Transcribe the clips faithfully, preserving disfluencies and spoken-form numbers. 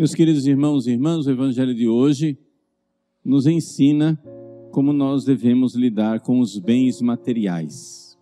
Meus queridos irmãos e irmãs, o Evangelho de hoje nos ensina como nós devemos lidar com os bens materiais.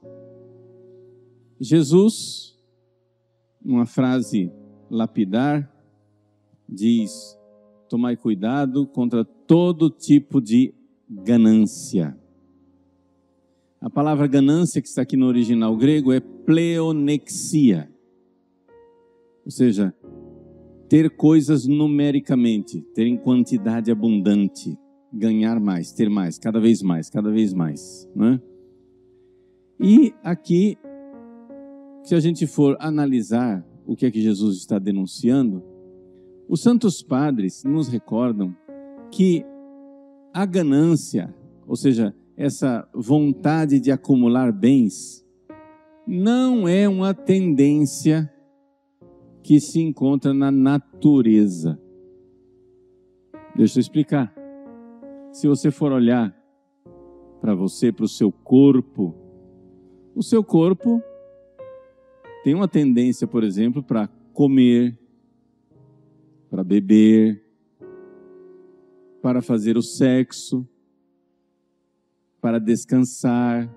Jesus, numa frase lapidar, diz: tomai cuidado contra todo tipo de ganância. A palavra ganância que está aqui no original grego é pleonexia, ou seja, ter coisas numericamente, ter em quantidade abundante, ganhar mais, ter mais, cada vez mais, cada vez mais, não é? E aqui, se a gente for analisar o que é que Jesus está denunciando, os santos padres nos recordam que a ganância, ou seja, essa vontade de acumular bens, não é uma tendência que se encontra na natureza. Deixa eu explicar. Se você for olhar para você, para o seu corpo, o seu corpo tem uma tendência, por exemplo, para comer, para beber, para fazer o sexo, para descansar,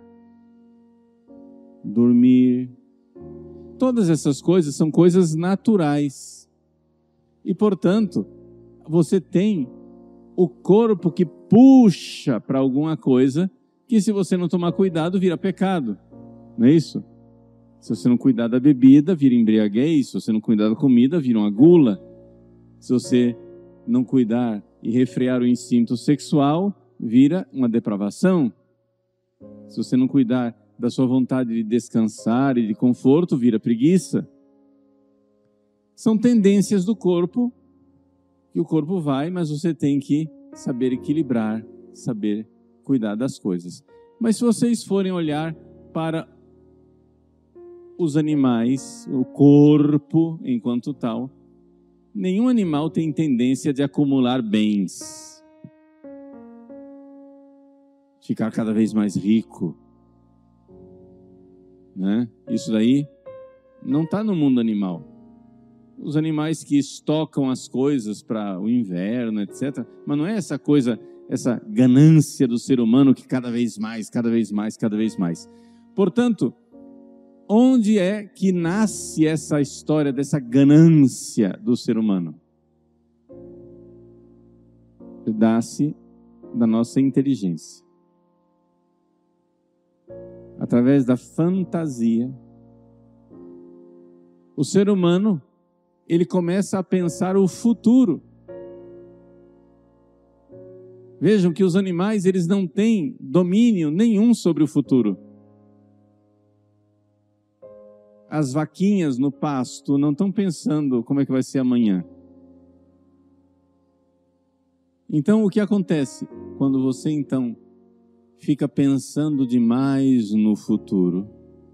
dormir. Todas essas coisas são coisas naturais. E, portanto, você tem o corpo que puxa para alguma coisa que, se você não tomar cuidado, vira pecado. Não é isso? Se você não cuidar da bebida, vira embriaguez. Se você não cuidar da comida, vira uma gula. Se você não cuidar e refrear o instinto sexual, vira uma depravação. Se você não cuidar da sua vontade de descansar e de conforto, vira preguiça. São tendências do corpo, que o corpo vai, mas você tem que saber equilibrar, saber cuidar das coisas. Mas se vocês forem olhar para os animais, o corpo enquanto tal, nenhum animal tem tendência de acumular bens, ficar cada vez mais rico, né? Isso daí não está no mundo animal. Os animais que estocam as coisas para o inverno, etcétera. Mas não é essa coisa, essa ganância do ser humano que cada vez mais, cada vez mais, cada vez mais. Portanto, onde é que nasce essa história dessa ganância do ser humano? Nasce da nossa inteligência. Através da fantasia, o ser humano, ele começa a pensar o futuro. Vejam que os animais, eles não têm domínio nenhum sobre o futuro. As vaquinhas no pasto não estão pensando como é que vai ser amanhã. Então, o que acontece? Quando você, então, fica pensando demais no futuro,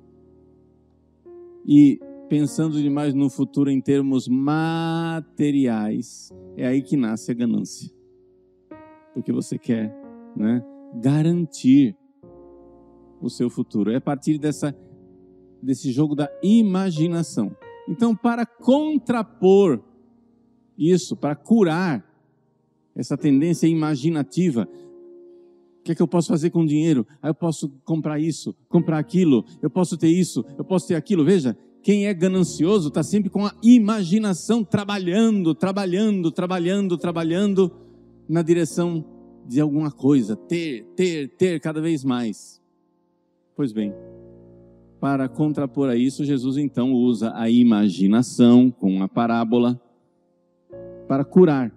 e pensando demais no futuro em termos materiais, é aí que nasce a ganância. Porque você quer, né, garantir o seu futuro. É a partir dessa, desse jogo da imaginação. Então, para contrapor isso, para curar essa tendência imaginativa, o que é que eu posso fazer com o dinheiro? Ah, eu posso comprar isso, comprar aquilo, eu posso ter isso, eu posso ter aquilo. Veja, quem é ganancioso está sempre com a imaginação trabalhando, trabalhando, trabalhando, trabalhando na direção de alguma coisa. Ter, ter, ter cada vez mais. Pois bem, para contrapor a isso, Jesus então usa a imaginação com uma parábola para curar.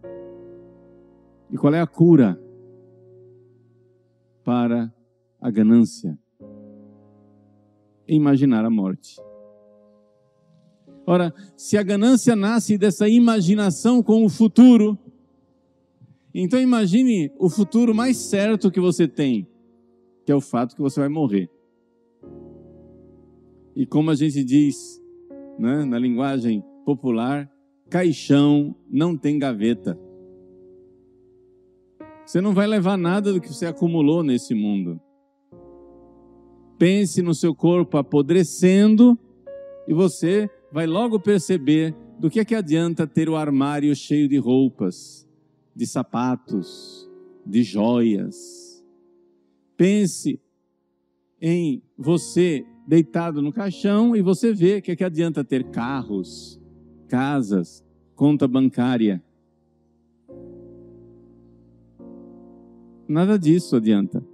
E qual é a cura para a ganância? Imaginar a morte. Ora, se a ganância nasce dessa imaginação com o futuro, então imagine o futuro mais certo que você tem, que é o fato que você vai morrer. E como a gente diz, né, na linguagem popular, caixão não tem gaveta. Você não vai levar nada do que você acumulou nesse mundo. Pense no seu corpo apodrecendo e você vai logo perceber do que é que adianta ter o armário cheio de roupas, de sapatos, de joias? Pense em você deitado no caixão e você vê que é que adianta ter carros, casas, conta bancária. Nada disso adianta.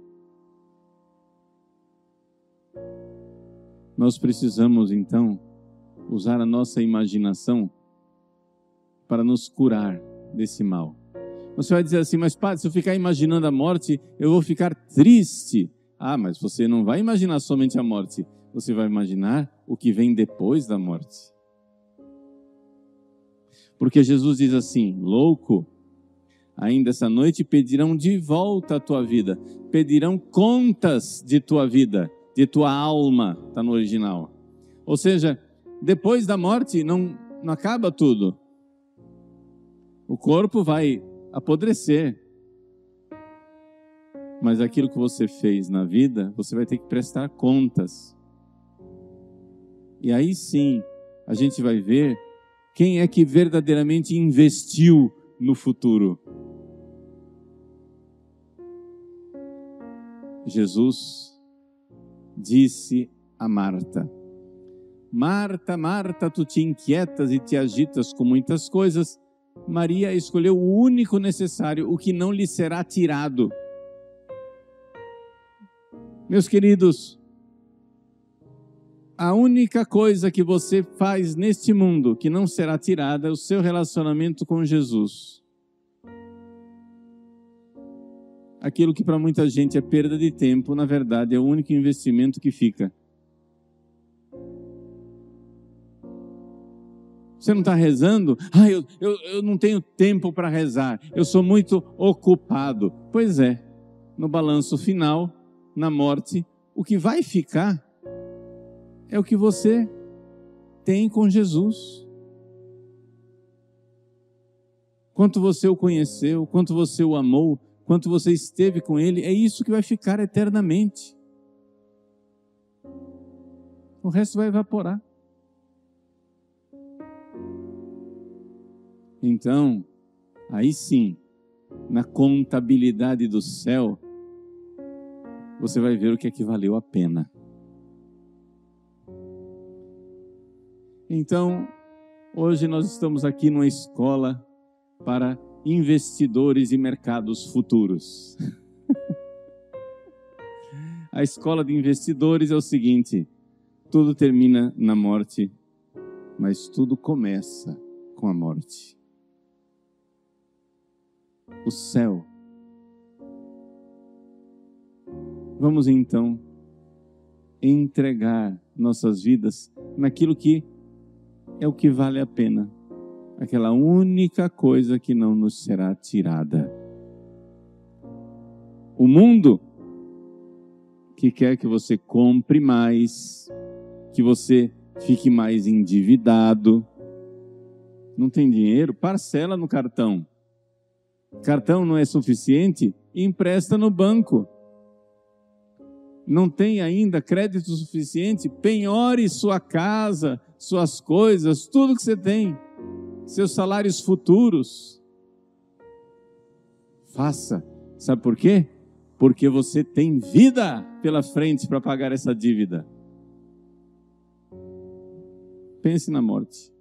Nós precisamos, então, usar a nossa imaginação para nos curar desse mal. Você vai dizer assim, mas padre, se eu ficar imaginando a morte, eu vou ficar triste. Ah, mas você não vai imaginar somente a morte, você vai imaginar o que vem depois da morte. Porque Jesus diz assim, louco, ainda essa noite pedirão de volta a tua vida, pedirão contas de tua vida, de tua alma, está no original. Ou seja, depois da morte não, não acaba tudo. O corpo vai apodrecer. Mas aquilo que você fez na vida, você vai ter que prestar contas. E aí sim, a gente vai ver quem é que verdadeiramente investiu no futuro. Jesus disse a Marta, Marta, Marta, tu te inquietas e te agitas com muitas coisas. Maria escolheu o único necessário, o que não lhe será tirado. Meus queridos, a única coisa que você faz neste mundo que não será tirada é o seu relacionamento com Jesus. Aquilo que para muita gente é perda de tempo, na verdade é o único investimento que fica. Você não está rezando? Ah, eu, eu, eu não tenho tempo para rezar, eu sou muito ocupado. Pois é, no balanço final, na morte, o que vai ficar é o que você tem com Jesus. Quanto você o conheceu, quanto você o amou, quanto você esteve com Ele, é isso que vai ficar eternamente. O resto vai evaporar. Então, aí sim, na contabilidade do céu, você vai ver o que é que valeu a pena. Então, hoje nós estamos aqui numa escola para investidores e mercados futuros. A escola de investidores é o seguinte, tudo termina na morte, mas tudo começa com a morte. O céu. Vamos então entregar nossas vidas naquilo que é o que vale a pena. Aquela única coisa que não nos será tirada. O mundo que quer que você compre mais, que você fique mais endividado. Não tem dinheiro? Parcela no cartão. Cartão não é suficiente? Empresta no banco. Não tem ainda crédito suficiente? Penhore sua casa, suas coisas, tudo que você tem. Seus salários futuros. Faça. Sabe por quê? Porque você tem vida pela frente para pagar essa dívida. Pense na morte.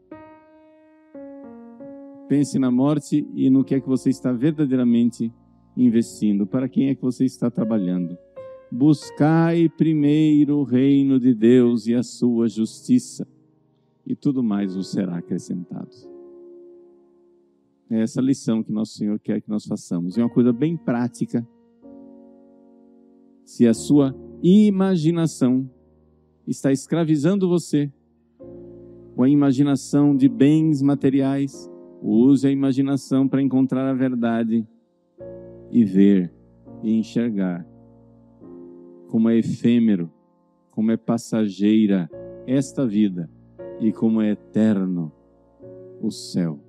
Pense na morte e no que é que você está verdadeiramente investindo. Para quem é que você está trabalhando? Buscai primeiro o reino de Deus e a sua justiça, e tudo mais vos será acrescentado. É essa lição que nosso Senhor quer que nós façamos. É uma coisa bem prática. Se a sua imaginação está escravizando você, com a imaginação de bens materiais, use a imaginação para encontrar a verdade e ver e enxergar como é efêmero, como é passageira esta vida e como é eterno o céu.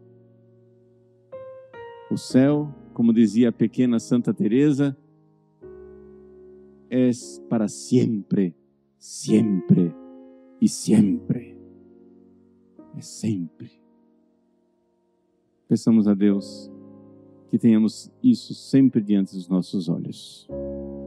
O céu, como dizia a pequena Santa Teresa, é para sempre, sempre e sempre. É sempre. Peçamos a Deus que tenhamos isso sempre diante dos nossos olhos.